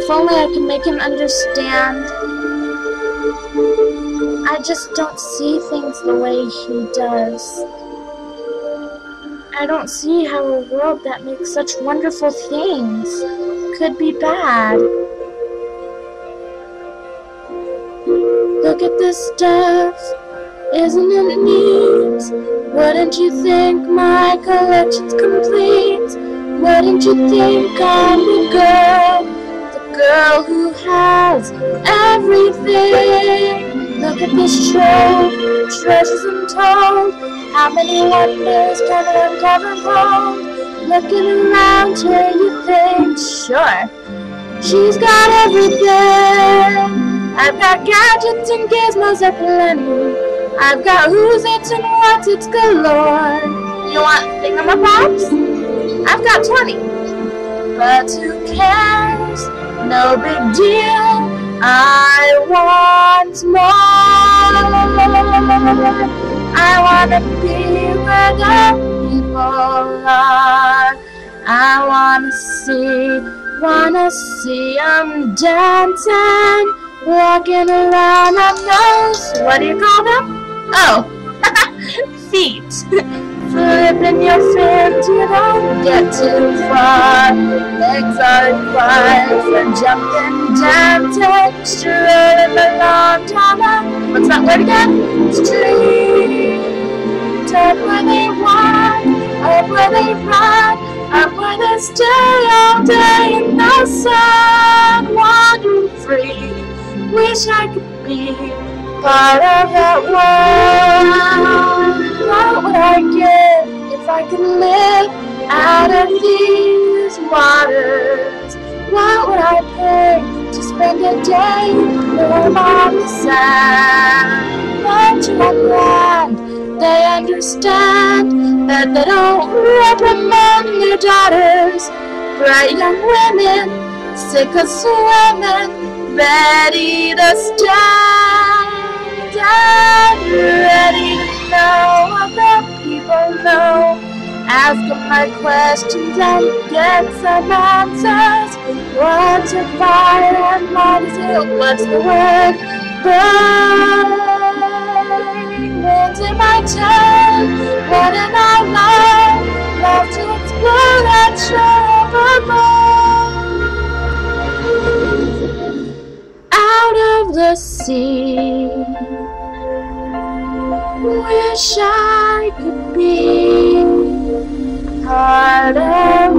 only I could make him understand. I just don't see things the way he does. I don't see how a world that makes such wonderful things could be bad. Look at this stuff, isn't it neat? Wouldn't you think my collection's complete? Wouldn't you think I'm the girl who has everything? Look at this trove, treasures untold. How many wonders can one ever hold? Looking around here, you think, sure, she's got everything. I've got gadgets and gizmos aplenty. I've got who's it's and what's it's galore. You want thingamabobs? I've got 20. But who cares? No big deal. I want more. I wanna be where the people are. I wanna see 'em dancing, walking around on those, what do you call them? Oh, feet. Flipping your fins, you don't get too far. Legs are required for jumping, dancing, strolling along down the, what's that word again? Street. Up where they walk, up where they run, up where they stay all day in the sun, wandering free. Wish I could be part of that world. What would I give if I could live out of these waters? What would I pay to spend a day warm on the sand? But I'm glad they understand that they don't reprimand their daughters. Bright young women, sick of swimming, ready to stand and ready to know what the people know. Ask them my questions and get some answers. What's your fire and what is it? What's the word? Burn. Winds in my tail. What did I learn? Love to explore that shore above. Out of the sea. Wish I could be part of